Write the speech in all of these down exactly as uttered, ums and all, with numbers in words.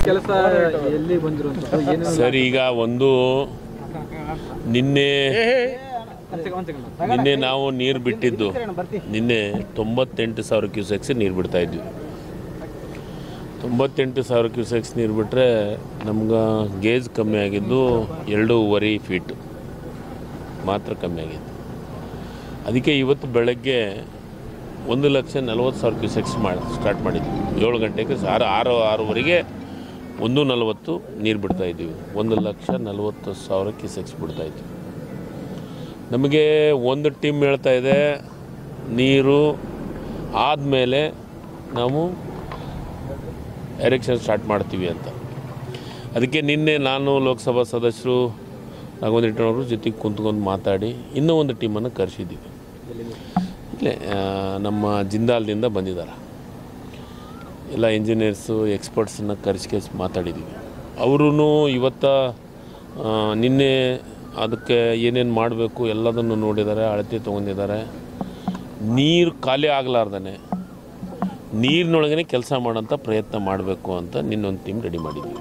ಕೆಲಸ ಎಲ್ಲಿ ಬಂದಿರುವಂಥದ್ದು ಏನು ಸರ್? ಈಗ ಒಂದು ನಿನ್ನೆ ನಿನ್ನೆ ನಾವು ನೀರು ಬಿಟ್ಟಿದ್ದು ನಿನ್ನೆ ತೊಂಬತ್ತೆಂಟು ಸಾವಿರ ಕ್ಯೂಸೆಕ್ಸ್ ನೀರು ಬಿಡ್ತಾ ಇದ್ವಿ. ತೊಂಬತ್ತೆಂಟು ಸಾವಿರ ಕ್ಯೂಸೆಕ್ಸ್ ನೀರು ಬಿಟ್ಟರೆ ನಮ್ಗೆ ಗೇಜ್ ಕಮ್ಮಿ ಆಗಿದ್ದು ಎರಡೂವರೆ ಫೀಟ್ ಮಾತ್ರ ಕಮ್ಮಿ ಆಗಿತ್ತು. ಅದಕ್ಕೆ ಇವತ್ತು ಬೆಳಗ್ಗೆ ಒಂದು ಲಕ್ಷ ನಲ್ವತ್ತು ಸಾವಿರ ಕ್ಯೂಸೆಕ್ಸ್ ಮಾಡಿ ಸ್ಟಾರ್ಟ್ ಮಾಡಿದ್ವಿ. ಏಳು ಗಂಟೆಗೆ ಆರು ಆರು ಆರೂವರೆಗೆ ಒಂದು ನಲವತ್ತು ನೀರು ಬಿಡ್ತಾಯಿದ್ದೀವಿ. ಒಂದು ಲಕ್ಷ ನಲ್ವತ್ತು ಸಾವಿರ ಕ್ಯೂಸೆಕ್ಸ್ ಬಿಡ್ತಾಯಿದ್ವಿ. ನಮಗೆ ಒಂದು ಟೀಮ್ ಹೇಳ್ತಾ ಇದೆ ನೀರು ಆದಮೇಲೆ ನಾವು ಎರೆಕ್ಷನ್ ಸ್ಟಾರ್ಟ್ ಮಾಡ್ತೀವಿ ಅಂತ. ಅದಕ್ಕೆ ನಿನ್ನೆ ನಾನು ಲೋಕಸಭಾ ಸದಸ್ಯರು ರಾಘವೇಂದ್ರ ಜೊತೆಗೆ ಕುಂತ್ಕೊಂಡು ಮಾತಾಡಿ ಇನ್ನೂ ಒಂದು ಟೀಮನ್ನು ಕರೆಸಿದ್ದೀವಿ. ಇಲ್ಲೇ ನಮ್ಮ ಜಿಂದಾಲ್ದಿಂದ ಬಂದಿದ್ದಾರೆ ಎಲ್ಲ ಇಂಜಿನಿಯರ್ಸು ಎಕ್ಸ್ಪರ್ಟ್ಸನ್ನು ಕರೆಸಿ ಮಾತಾಡಿದ್ದೀವಿ. ಅವರೂ ಇವತ್ತು ನಿನ್ನೆ ಅದಕ್ಕೆ ಏನೇನು ಮಾಡಬೇಕು ಎಲ್ಲದನ್ನು ನೋಡಿದ್ದಾರೆ, ಅಳತೆ ತೊಗೊಂಡಿದ್ದಾರೆ. ನೀರು ಖಾಲಿ ಆಗಲಾರ್ದೇ ನೀರಿನೊಳಗೇ ಕೆಲಸ ಮಾಡೋಂಥ ಪ್ರಯತ್ನ ಮಾಡಬೇಕು ಅಂತ ನಿನ್ನೊಂದು ಟೀಮ್ ರೆಡಿ ಮಾಡಿದ್ದೀವಿ.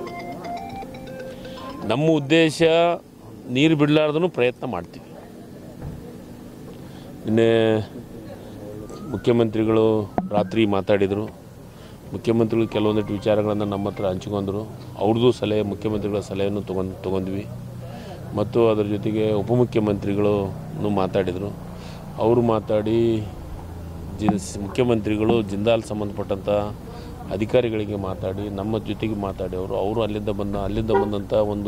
ನಮ್ಮ ಉದ್ದೇಶ ನೀರು ಬಿಡಲಾರ್ದೂ ಪ್ರಯತ್ನ ಮಾಡ್ತೀವಿ. ನಿನ್ನೆ ಮುಖ್ಯಮಂತ್ರಿಗಳು ರಾತ್ರಿ ಮಾತಾಡಿದರು. ಮುಖ್ಯಮಂತ್ರಿಗಳು ಕೆಲವೊಂದಿಷ್ಟು ವಿಚಾರಗಳನ್ನು ನಮ್ಮ ಹತ್ರ ಹಂಚ್ಕೊಂಡ್ರು. ಅವ್ರದ್ದು ಸಲಹೆ, ಮುಖ್ಯಮಂತ್ರಿಗಳ ಸಲಹೆಯನ್ನು ತೊಗೊಂಡು ತೊಗೊಂಡ್ವಿ. ಮತ್ತು ಅದರ ಜೊತೆಗೆ ಉಪಮುಖ್ಯಮಂತ್ರಿಗಳು ಮಾತಾಡಿದರು. ಅವರು ಮಾತಾಡಿ ಜಿ ಮುಖ್ಯಮಂತ್ರಿಗಳು ಜಿಂದಾಲ್ ಸಂಬಂಧಪಟ್ಟಂಥ ಅಧಿಕಾರಿಗಳಿಗೆ ಮಾತಾಡಿ ನಮ್ಮ ಜೊತೆಗೆ ಮಾತಾಡಿ ಅವರು ಅವರು ಅಲ್ಲಿಂದ ಬಂದ ಅಲ್ಲಿಂದ ಬಂದಂಥ ಒಂದು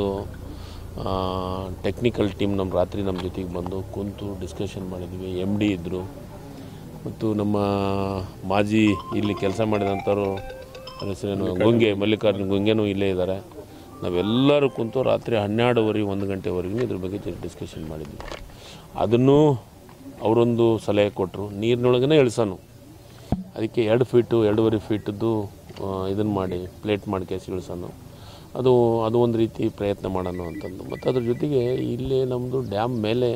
ಟೆಕ್ನಿಕಲ್ ಟೀಮ್ ನಮ್ಮ ರಾತ್ರಿ ನಮ್ಮ ಜೊತೆಗೆ ಬಂದು ಕುಂತು ಡಿಸ್ಕಷನ್ ಮಾಡಿದ್ವಿ. ಎಮ್ ಡಿ ಇದ್ದರು ಮತ್ತು ನಮ್ಮ ಮಾಜಿ ಇಲ್ಲಿ ಕೆಲಸ ಮಾಡಿದಂಥವ್ರು ಹೆಸರೇನು ಗುಂಗೆ ಮಲ್ಲಿಕಾರ್ಜುನ ಗುಂಗೆನೂ ಇಲ್ಲೇ ಇದ್ದಾರೆ. ನಾವೆಲ್ಲರೂ ಕುಂತು ರಾತ್ರಿ ಹನ್ನೆರಡುವರೆ ಒಂದು ಗಂಟೆವರೆಗೂ ಇದ್ರ ಬಗ್ಗೆ ಡಿಸ್ಕಷನ್ ಮಾಡಿದ್ವಿ. ಅದನ್ನು ಅವರೊಂದು ಸಲಹೆ ಕೊಟ್ಟರು, ನೀರಿನೊಳಗೇ ಇಳಿಸೋನು, ಅದಕ್ಕೆ ಎರಡು ಫೀಟು ಎರಡೂವರೆ ಫೀಟದ್ದು ಇದನ್ನು ಮಾಡಿ ಪ್ಲೇಟ್ ಮಾಡಿ ಕೇಸಿ ಇಳಿಸೋನು, ಅದು ಅದು ಒಂದು ರೀತಿ ಪ್ರಯತ್ನ ಮಾಡೋಣ ಅಂತಂದು. ಮತ್ತು ಅದ್ರ ಜೊತೆಗೆ ಇಲ್ಲೇ ನಮ್ಮದು ಡ್ಯಾಮ್ ಮೇಲೆ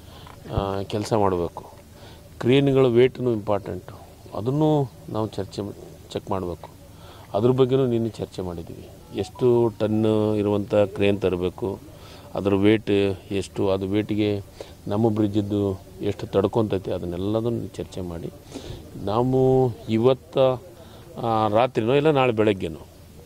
ಕೆಲಸ ಮಾಡಬೇಕು. ಕ್ರೇನ್ಗಳ ವೇಟೂ ಇಂಪಾರ್ಟೆಂಟು, ಅದನ್ನು ನಾವು ಚರ್ಚೆ ಚೆಕ್ ಮಾಡಬೇಕು. ಅದ್ರ ಬಗ್ಗೆನೂ ನಿನ್ನೆ ಚರ್ಚೆ ಮಾಡಿದ್ದೀವಿ. ಎಷ್ಟು ಟನ್ ಇರುವಂಥ ಕ್ರೇನ್ ತರಬೇಕು, ಅದರ ವೇಟ್ ಎಷ್ಟು, ಅದು ವೇಟಿಗೆ ನಮ್ಮ ಬ್ರಿಡ್ಜಿದ್ದು ಎಷ್ಟು ತಡ್ಕೊತೈತಿ, ಅದನ್ನೆಲ್ಲದನ್ನು ಚರ್ಚೆ ಮಾಡಿ ನಾವು ಇವತ್ತು ರಾತ್ರಿನೋ ಇಲ್ಲ ನಾಳೆ ಬೆಳಗ್ಗೆನೋ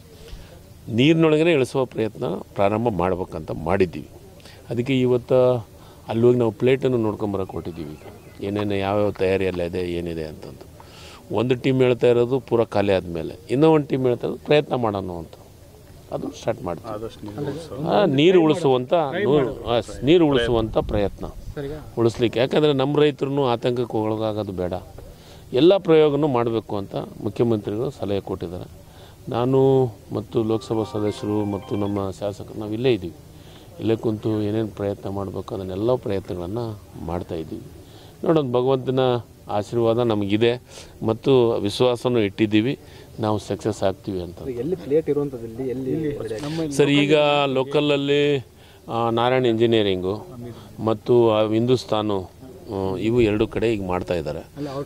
ನೀರಿನೊಳಗೇ ಇಳಿಸುವ ಪ್ರಯತ್ನ ಪ್ರಾರಂಭ ಮಾಡ್ಬೇಕಂತ ಮಾಡಿದ್ದೀವಿ. ಅದಕ್ಕೆ ಇವತ್ತು ಅಲ್ಲಿ ಹೋಗಿ ನಾವು ಪ್ಲೇಟನ್ನು ನೋಡ್ಕೊಂಬರಕ್ಕೆ ಕೊಟ್ಟಿದ್ದೀವಿ. ಈಗ ಏನೇನು ಯಾವ್ಯಾವ ತಯಾರಿ ಎಲ್ಲ ಇದೆ ಏನಿದೆ ಅಂತಂದು. ಒಂದು ಟೀಮ್ ಹೇಳ್ತಾ ಇರೋದು ಪೂರ ಖಾಲಿ ಆದಮೇಲೆ, ಇನ್ನೂ ಒಂದು ಟೀಮ್ ಹೇಳ್ತಾ ಇರೋದು ಪ್ರಯತ್ನ ಮಾಡೋಣ ಅಂತ, ಅದು ಸ್ಟಾರ್ಟ್ ಮಾಡ್ತೀವಿ. ನೀರು ಉಳಿಸುವಂಥ ನೀರು ಉಳಿಸುವಂಥ ಪ್ರಯತ್ನ ಉಳಿಸ್ಲಿಕ್ಕೆ. ಯಾಕಂದರೆ ನಮ್ಮ ರೈತರು ಆತಂಕಕ್ಕೆ ಒಳಗಾಗೋದು ಬೇಡ, ಎಲ್ಲ ಪ್ರಯೋಗನೂ ಮಾಡಬೇಕು ಅಂತ ಮುಖ್ಯಮಂತ್ರಿಗಳು ಸಲಹೆ ಕೊಟ್ಟಿದ್ದಾರೆ. ನಾನು ಮತ್ತು ಲೋಕಸಭಾ ಸದಸ್ಯರು ಮತ್ತು ನಮ್ಮ ಶಾಸಕರು ನಾವು ಇಲ್ಲೇ ಇದ್ದೀವಿ. ಇಲ್ಲೇ ಕುಂತು ಏನೇನು ಪ್ರಯತ್ನ ಮಾಡಬೇಕು ಅದನ್ನೆಲ್ಲ ಪ್ರಯತ್ನಗಳನ್ನು ಮಾಡ್ತಾಯಿದ್ದೀವಿ. ನೋಡೋಣ, ಭಗವಂತನ ಆಶೀರ್ವಾದ ನಮಗಿದೆ ಮತ್ತು ವಿಶ್ವಾಸನೂ ಇಟ್ಟಿದ್ದೀವಿ, ನಾವು ಸಕ್ಸಸ್ ಆಗ್ತೀವಿ ಅಂತ. ಎಲ್ಲಿ ಪ್ಲೇಟ್ ಇರುವಂಥದ್ದು ಎಲ್ಲಿ ಸರ್? ಈಗ ಲೋಕಲಲ್ಲಿ ನಾರಾಯಣ ಇಂಜಿನಿಯರಿಂಗು ಮತ್ತು ಹಿಂದೂಸ್ತಾನು ಇವು ಎರಡು ಕಡೆ ಈಗ ಮಾಡ್ತಾ ಇದ್ದಾರೆ.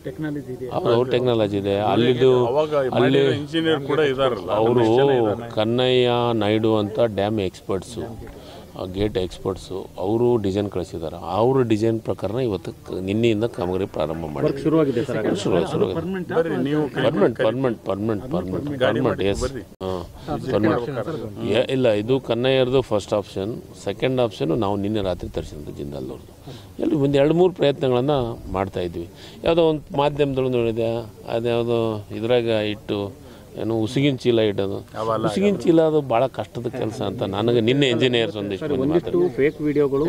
ಅವ್ರ ಟೆಕ್ನಾಲಜಿ ಇದೆ ಅಲ್ಲಿದು. ಅಲ್ಲಿ ಅವರು ಕನ್ನಯ್ಯ ನಾಯ್ಡು ಅಂತ ಡ್ಯಾಮ್ ಎಕ್ಸ್ಪರ್ಟ್ಸು, ಗೇಟ್ ಎಕ್ಸ್ಪರ್ಟ್ಸು, ಅವರು ಡಿಸೈನ್ ಕಳಿಸಿದ್ದಾರೆ. ಅವರು ಡಿಸೈನ್ ಪ್ರಕಾರ ಇವತ್ತು ನಿನ್ನೆಯಿಂದ ಕಾಮಗಾರಿ ಪ್ರಾರಂಭ ಮಾಡಿ ಶುರುವಾಗಿದೆ ಸರ್. ಶುರುವಾಗಿ ಶುರುವಾಗಿದೆ permanent permanent permanent permanent permanent yes ಹಾಂ ಪರ್ಮನೆಂಟ್ ಇಲ್ಲ. ಇದು ಕನ್ನಯ್ಯರದು ಫಸ್ಟ್ ಆಪ್ಷನ್. ಸೆಕೆಂಡ್ ಆಪ್ಷನು ನಾವು ನಿನ್ನೆ ರಾತ್ರಿ ತರಿಸಿದ್ದು ಜಿಂದಾಲ್ದವ್ರದ್ದು. ಎಲ್ಲಿ ಒಂದು ಎರಡು ಮೂರು ಪ್ರಯತ್ನಗಳನ್ನು ಮಾಡ್ತಾಯಿದ್ವಿ. ಯಾವುದೋ ಒಂದು ಮಾಧ್ಯಮದೊಳಗೆ ನೋಡಿದೆ, ಅದ್ಯಾವುದೋ ಇದ್ರಾಗ ಇಟ್ಟು ಏನು ಉಸುಗಿನ ಚೀಲ ಇಡೋದು. ಉಸುಗಿನ ಚೀಲ ಅದು ಭಾಳ ಕಷ್ಟದ ಕೆಲಸ ಅಂತ ನನಗೆ ನಿನ್ನೆ ಇಂಜಿನಿಯರ್ಸ್ ಒಂದಿಷ್ಟು ಫೇಕ್ ವಿಡಿಯೋಗಳು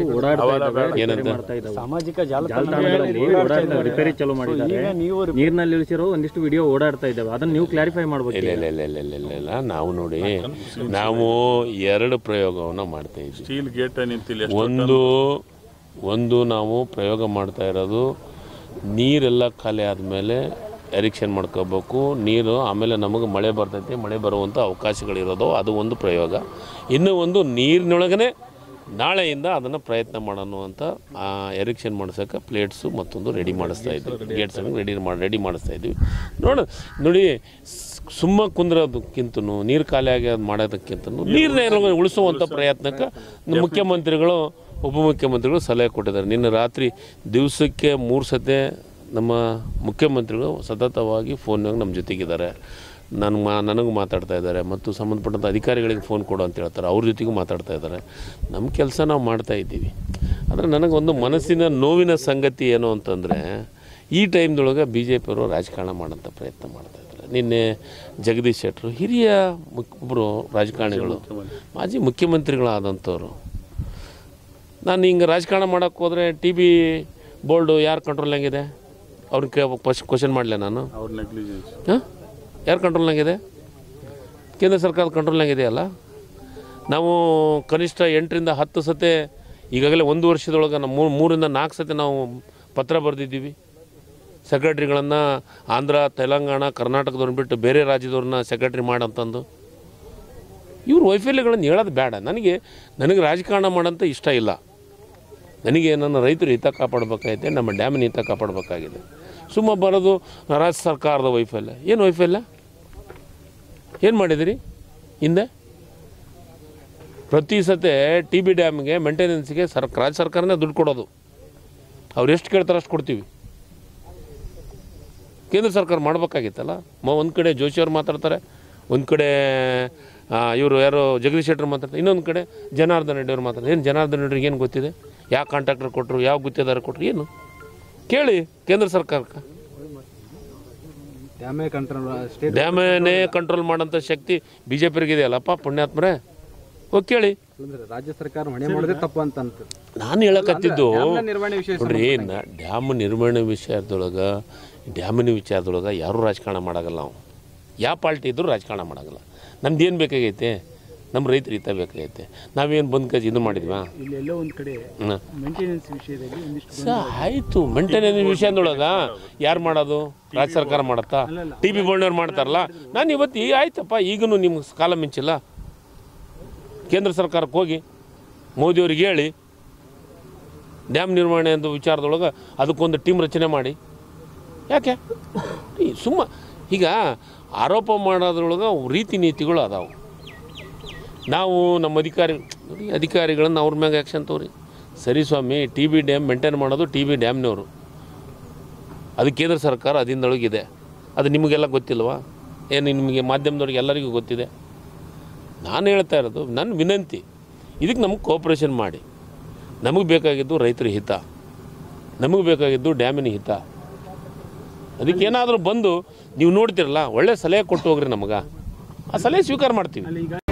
ಏನಂತ ಸಾಮಾಜಿಕ ಜಾಲತಾಣಗಳಲ್ಲಿ ರಿಪೇರಿ ಚಾಲೂ ಮಾಡಿದ್ದಾರೆ. ನೀರಿನಲ್ಲಿ ಇಳಿಸಿರೋ ಒಂದಿಷ್ಟು ವಿಡಿಯೋ ಓಡಾಡ್ತಾ ಇದ್ದಾವೆ, ಅದನ್ನು ನೀವು ಕ್ಲಾರಿಫೈ ಮಾಡಬೇಕು. ಇಲ್ಲ ಇಲ್ಲ ಇಲ್ಲ ಇಲ್ಲ ಇಲ್ಲ ಇಲ್ಲ ಇಲ್ಲ ನಾವು ನೋಡಿ, ನಾವು ಎರಡು ಪ್ರಯೋಗವನ್ನು ಮಾಡ್ತಾ ಇದ್ದೀವಿ. ಒಂದು ಒಂದು ನಾವು ಪ್ರಯೋಗ ಮಾಡ್ತಾ ಇರೋದು ನೀರೆಲ್ಲ ಖಾಲಿ ಆದಮೇಲೆ ಎರಿಕ್ಷನ್ ಮಾಡ್ಕೋಬೇಕು ನೀರು. ಆಮೇಲೆ ನಮಗೆ ಮಳೆ ಬರ್ತೈತಿ, ಮಳೆ ಬರುವಂಥ ಅವಕಾಶಗಳಿರೋದು, ಅದು ಒಂದು ಪ್ರಯೋಗ. ಇನ್ನೂ ಒಂದು ನೀರಿನೊಳಗೇ ನಾಳೆಯಿಂದ ಅದನ್ನು ಪ್ರಯತ್ನ ಮಾಡೋಣ ಅಂತ ಎರಿಕ್ಷನ್ ಮಾಡಿಸೋಕೆ ಪ್ಲೇಟ್ಸು ಮತ್ತೊಂದು ರೆಡಿ ಮಾಡಿಸ್ತಾ ಇದ್ವಿ. ಗೇಟ್ಸನ್ನು ರೆಡಿ ಮಾಡಿ ರೆಡಿ ಮಾಡಿಸ್ತಾ ಇದ್ವಿ. ನೋಡ ನೋಡಿ ಸುಮ್ಮ ಕುಂದ್ರೋದಕ್ಕಿಂತ ನೀರು ಖಾಲಿಯಾಗಿ ಅದು ಮಾಡೋದಕ್ಕಿಂತ ನೀರನ್ನ ಉಳಿಸುವಂಥ ಪ್ರಯತ್ನಕ್ಕೆ ಮುಖ್ಯಮಂತ್ರಿಗಳು ಉಪಮುಖ್ಯಮಂತ್ರಿಗಳು ಸಲಹೆ ಕೊಟ್ಟಿದ್ದಾರೆ. ನಿನ್ನೆ ರಾತ್ರಿ ದಿವಸಕ್ಕೆ ಮೂರು ಸತೆ ನಮ್ಮ ಮುಖ್ಯಮಂತ್ರಿಗಳು ಸತತವಾಗಿ ಫೋನ್ನಾಗ ನಮ್ಮ ಜೊತೆಗಿದ್ದಾರೆ. ನಾನು ಮಾ ನನಗೂ ಮಾತಾಡ್ತಾ ಇದ್ದಾರೆ ಮತ್ತು ಸಂಬಂಧಪಟ್ಟಂಥ ಅಧಿಕಾರಿಗಳಿಗೆ ಫೋನ್ ಕೊಡು ಅಂತ ಹೇಳ್ತಾರೆ, ಅವ್ರ ಜೊತೆಗೂ ಮಾತಾಡ್ತಾ ಇದ್ದಾರೆ. ನಮ್ಮ ಕೆಲಸ ನಾವು ಮಾಡ್ತಾ ಇದ್ದೀವಿ. ಆದರೆ ನನಗೊಂದು ಮನಸ್ಸಿನ ನೋವಿನ ಸಂಗತಿ ಏನು ಅಂತಂದರೆ, ಈ ಟೈಮ್ದೊಳಗೆ ಬಿ ಜೆ ಪಿಯವರು ರಾಜಕಾರಣ ಮಾಡೋಂಥ ಪ್ರಯತ್ನ ಮಾಡ್ತಾಯಿದ್ದಾರೆ. ನಿನ್ನೆ ಜಗದೀಶ್ ಶೆಟ್ಟರು ಹಿರಿಯ ಒಬ್ಬರು ರಾಜಕಾರಣಿಗಳು, ಮಾಜಿ ಮುಖ್ಯಮಂತ್ರಿಗಳಾದಂಥವ್ರು, ನಾನು ಹಿಂಗೆ ರಾಜಕಾರಣ ಮಾಡೋಕ್ಕೆ ಹೋದರೆ ಟಿ ಬಿ ಬೋರ್ಡು ಯಾರು ಕಂಟ್ರೋಲ್ನಾಗಿದೆ ಅವ್ರನ್ನ ಕೇ ಫಸ್ಟ್ ಕ್ವಶನ್ ಮಾಡಲೆ ನಾನು. ಅವ್ರ ನೆಗ್ಲಿಜೆನ್ಸ್ ಹಾಂ, ಯಾರು ಕಂಟ್ರೋಲ್ನಾಗಿದೆ? ಕೇಂದ್ರ ಸರ್ಕಾರದ ಕಂಟ್ರೋಲ್ನಾಗಿದೆಯಲ್ಲ. ನಾವು ಕನಿಷ್ಠ ಎಂಟರಿಂದ ಹತ್ತು ಸತೆ ಈಗಾಗಲೇ ಒಂದು ವರ್ಷದೊಳಗೆ ನಾವು ಮೂರು ಮೂರಿಂದ ನಾಲ್ಕು ಸತಿ ನಾವು ಪತ್ರ ಬರೆದಿದ್ದೀವಿ ಸೆಕ್ರೆಟ್ರಿಗಳನ್ನು. ಆಂಧ್ರ, ತೆಲಂಗಾಣ, ಕರ್ನಾಟಕದವ್ರನ್ನ ಬಿಟ್ಟು ಬೇರೆ ರಾಜ್ಯದವ್ರನ್ನ ಸೆಕ್ರೆಟ್ರಿ ಮಾಡಂತಂದು. ಇವ್ರ ವೈಫಲ್ಯಗಳನ್ನು ಹೇಳೋದು ಬೇಡ. ನನಗೆ ನನಗೆ ರಾಜಕಾರಣ ಮಾಡೋಂಥ ಇಷ್ಟ ಇಲ್ಲ. ನನಗೆ ನನ್ನ ರೈತರ ಹಿತ ಕಾಪಾಡಬೇಕಾಗಿದೆ, ನಮ್ಮ ಡ್ಯಾಮಿನ ಹಿತ ಕಾಪಾಡಬೇಕಾಗಿದೆ. ಸುಮ್ಮ ಬರೋದು ರಾಜ್ಯ ಸರ್ಕಾರದ ವೈಫಲ್ಯ. ಏನು ವೈಫಲ್ಯ? ಏನು ಮಾಡಿದಿರಿ ಹಿಂದೆ? ಪ್ರತಿ ಸತೆ ಟಿ ಬಿ ಡ್ಯಾಮ್ಗೆ ಮೇಂಟೆನೆನ್ಸ್ಗೆ ಸರ್ ರಾಜ್ಯ ಸರ್ಕಾರನೇ ದುಡ್ಡು ಕೊಡೋದು. ಅವ್ರು ಎಷ್ಟು ಕೇಳ್ತಾರೆ ಅಷ್ಟು ಕೊಡ್ತೀವಿ. ಕೇಂದ್ರ ಸರ್ಕಾರ ಮಾಡಬೇಕಾಗಿತ್ತಲ್ಲ. ಮ ಒಂದು ಕಡೆ ಜೋಶಿಯವ್ರು ಮಾತಾಡ್ತಾರೆ, ಒಂದು ಕಡೆ ಇವರು ಯಾರೋ ಜಗದೀಶ್ ಶೆಟ್ಟರು ಮಾತಾಡ್ತಾರೆ, ಇನ್ನೊಂದು ಕಡೆ ಜನಾರ್ದನ್ ರೆಡ್ಡಿ ಅವ್ರು ಮಾತಾಡ್ತಾರೆ. ಏನು ಜನಾರ್ದನ್ ರೆಡ್ಡಿಗೆ ಏನು ಗೊತ್ತಿದೆ? ಯಾವ ಕಾಂಟ್ರಾಕ್ಟರ್ ಕೊಟ್ಟರು, ಯಾವ ಗುತ್ತಿಗೆದಾರ ಕೊಟ್ಟರು, ಏನು ಕೇಳಿ ಕೇಂದ್ರ ಸರ್ಕಾರಕ್ಕೆ. ಡ್ಯಾಮೇನೇ ಕಂಟ್ರೋಲ್ ಮಾಡೋಂಥ ಶಕ್ತಿ ಬಿ ಜೆ ಪಿಗೆ ಇದೆಯಲ್ಲಪ್ಪ, ಪುಣ್ಯಾತ್ಮರೇ. ಹೋಗಿ ಕೇಳಿ. ರಾಜ್ಯ ಸರ್ಕಾರ ಹೊಣೆ ಮಾಡಿದ್ರೆ ತಪ್ಪು ಅಂತ ನಾನು ಹೇಳಕತ್ತಿದ್ದು ನೋಡ್ರಿ, ಡ್ಯಾಮ್ ನಿರ್ವಹಣೆ ವಿಷಯದೊಳಗೆ ಡ್ಯಾಮಿನ ವಿಚಾರದೊಳಗೆ ಯಾರೂ ರಾಜಕಾರಣ ಮಾಡೋಲ್ಲ. ನಾವು ಯಾವ ಪಾರ್ಟಿ ಇದ್ದರೂ ರಾಜಕಾರಣ ಮಾಡೋಲ್ಲ. ನಮ್ದು ಏನು ಬೇಕಾಗೈತೆ? ನಮ್ಮ ರೈತರು ಹಿತ ಬೇಕಾಗೈತೆ. ನಾವೇನು ಬಂದು ಕಜ್ ಇದು ಮಾಡಿದ್ವಾ? ಇಲ್ಲೆಲ್ಲೋ ಒಂದು ಕಡೆ ಮೇಂಟೆನೆನ್ಸ್ ವಿಷಯದಲ್ಲಿ ಒಂದಿಷ್ಟು ಸ ಆಯಿತು. ಮೇಂಟೆನೆನ್ಸ್ ವಿಷಯದೊಳಗೆ ಯಾರು ಮಾಡೋದು? ರಾಜ್ಯ ಸರ್ಕಾರ ಮಾಡುತ್ತಾ? ಟಿ ಬಿ ಬೋರ್ಡ್ನವ್ರು ಮಾಡ್ತಾರಲ್ಲ. ನಾನು ಇವತ್ತು ಈ ಆಯ್ತಪ್ಪ, ಈಗಲೂ ನಿಮ್ಗೆ ಕಾಲ ಮಿಂಚಿಲ್ಲ. ಕೇಂದ್ರ ಸರ್ಕಾರಕ್ಕೆ ಹೋಗಿ ಮೋದಿಯವ್ರಿಗೆ ಹೇಳಿ ಡ್ಯಾಮ್ ನಿರ್ವಹಣೆ ಅಂತ ವಿಚಾರದೊಳಗೆ ಅದಕ್ಕೊಂದು ಟೀಮ್ ರಚನೆ ಮಾಡಿ. ಯಾಕೆ ಸುಮ್ಮ ಈಗ ಆರೋಪ ಮಾಡೋದ್ರೊಳಗೆ ರೀತಿ ನೀತಿಗಳು ಅದಾವೆ. ನಾವು ನಮ್ಮ ಅಧಿಕಾರಿ ನೋಡಿ ಅಧಿಕಾರಿಗಳನ್ನು ಅವ್ರ ಮ್ಯಾಗ ಆ್ಯಕ್ಷನ್ ತೋರಿ. ಸರಿ ಸ್ವಾಮಿ, ಟಿ ಬಿ ಡ್ಯಾಮ್ ಮೇಂಟೈನ್ ಮಾಡೋದು ಟಿ ಬಿ ಡ್ಯಾಮ್ನವರು, ಅದು ಕೇಂದ್ರ ಸರ್ಕಾರ ಅದಿಂದೊಳಗಿದೆ. ಅದು ನಿಮಗೆಲ್ಲ ಗೊತ್ತಿಲ್ವಾ? ಏನು ನಿಮಗೆ ಮಾಧ್ಯಮದವ್ರಿಗೆ ಎಲ್ಲರಿಗೂ ಗೊತ್ತಿದೆ. ನಾನು ಹೇಳ್ತಾ ಇರೋದು ನನ್ನ ವಿನಂತಿ, ಇದಕ್ಕೆ ನಮಗೆ ಕೋಆಪ್ರೇಷನ್ ಮಾಡಿ. ನಮಗೆ ಬೇಕಾಗಿದ್ದು ರೈತರ ಹಿತ, ನಮಗೆ ಬೇಕಾಗಿದ್ದು ಡ್ಯಾಮಿನ ಹಿತ. ಅದಕ್ಕೇನಾದರೂ ಬಂದು ನೀವು ನೋಡ್ತಿರಲ್ಲ, ಒಳ್ಳೆ ಸಲಹೆ ಕೊಟ್ಟು ಹೋಗ್ರಿ ನಮಗೆ, ಆ ಸಲಹೆ ಸ್ವೀಕಾರ ಮಾಡ್ತೀವಿ.